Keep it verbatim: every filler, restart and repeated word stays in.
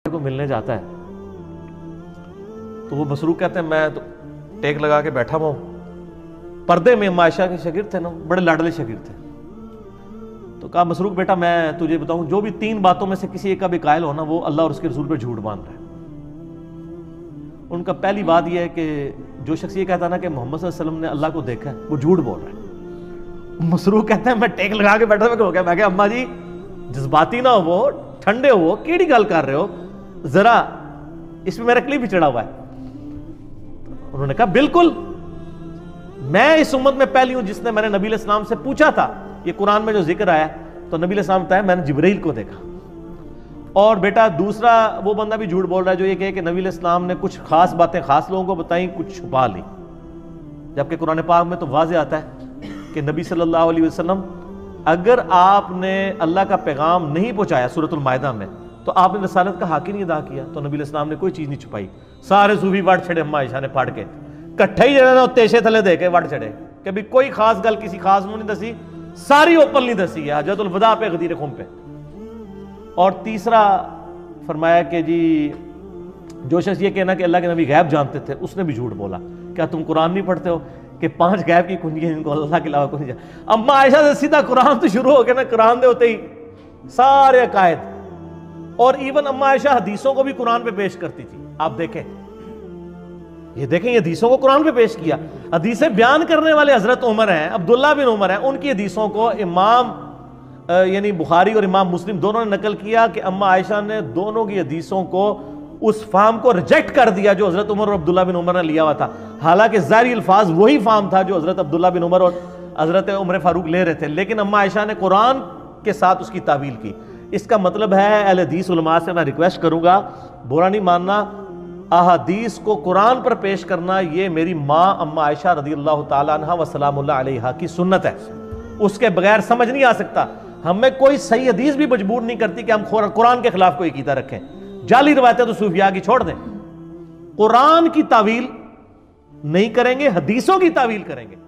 को मिलने जाता है तो वो मसरूक कहते हैं मैं तो टेक लगा के बैठा हुआ हूं। पर्दे में अम्मा आयशा के शागिर्द थे ना, बड़े लाडले शागिर्द थे। तो कहा मसरूक बेटा मैं तुझे बताऊं, जो भी तीन बातों में से किसी एक का भी कायल हो ना, वो अल्लाह और उसके रसूल पर झूठ बांध रहा है। उनका पहली बात यह है कि जो शख्स ये कहता ना कि मोहम्मद सल्लल्लाहु अलैहि वसल्लम ने अल्लाह को देखा है, वो झूठ बोल रहा है। मसरूक कहते हैं मैं टेक लगा के बैठा हो गया। मैं कहा अम्मा जी जज्बाती ना हो, ठंडे हो, केड़ी गल कर रहे हो, जरा इसमें मेरा क्लिप भी चढ़ा हुआ है। उन्होंने कहा बिल्कुल, मैं इस उम्मत में पहली हूं जिसने मैंने नबी इस्लाम से पूछा था ये कुरान में जो जिक्र आया, तो नबी इस्लाम बताया मैंने जिब्रील को देखा। और बेटा दूसरा वो बंदा भी झूठ बोल रहा है जो ये कहे कि नबी इस्लाम ने कुछ खास बातें खास लोगों को बताई, कुछ छुपा ली, जबकि कुरान पाक में तो वाज़ेह आता है कि नबी सल्लल्लाहु अलैहि वसल्लम अगर आपने अल्लाह का पैगाम नहीं पहुंचाया सूरतुल मायदा में, तो आपने रसालत का हक ही नहीं अदा किया। तो नबी इस्लाम ने कोई चीज नहीं छुपाई। सारे सूफी वट छड़े अम्मा आयशा ने फाड़ के कट्ठे ही जरा तेशे थले दे के वट छड़े, कभी कोई खास गल किसी खास मुंह नहीं दसी, सारी ओपन नहीं दसी है हजरतुल वदा पे गदीर खुम पे। और तीसरा फरमाया कि जी जो शख्स ये कहना कि अल्लाह के नबी गैब जानते थे, उसने भी झूठ बोला। क्या तुम कुरान नहीं पढ़ते हो कि पांच गैब की कुंजियां इनको अल्लाह के अलावा कोई नहीं जानता। अम्मा आयशा से सीधा कुरान तो शुरू हो गया ना, कुरान दे होते ही सारे अकायद। और इवन अम्मा आयशा हदीसों को भी कुरान पे पेश करती थी। आप देखें, ये देखें, ये हदीसों को कुरान पे पेश किया। हदीसें बयान करने वाले हजरत उमर हैं, अब्दुल्ला बिन उमर हैं, उनकी हदीसों को इमाम यानी बुखारी और इमाम मुस्लिम दोनों ने नकल किया कि अम्मा आयशा ने दोनों की हदीसों को उस फार्म को रिजेक्ट कर दिया जो हजरत उमर और अब्दुल्ला बिन उमर ने लिया हुआ था। हालांकि ज़ाहिरी अल्फाज वही फार्म था जो हजरत अब्दुल्ला बिन उमर और हजरत उमर फारूक ले रहे थे, लेकिन अम्मा आयशा ने कुरान के साथ उसकी तावील की। इसका मतलब है अहले हदीस उलमा से मैं रिक्वेस्ट करूंगा, बुरा नहीं मानना, अहादीस को कुरान पर पेश करना ये मेरी माँ अम्मा आयशा रज़ियल्लाहु ताला अन्हा व सलामुल्लाह अलैहा की सुन्नत है। उसके बगैर समझ नहीं आ सकता। हमें कोई सही हदीस भी मजबूर नहीं करती कि हम कुरान के खिलाफ कोई कीदा रखें। जाली रवायतें तो सूफिया की छोड़ दें, कुरान की तावील नहीं करेंगे, हदीसों की तावील करेंगे।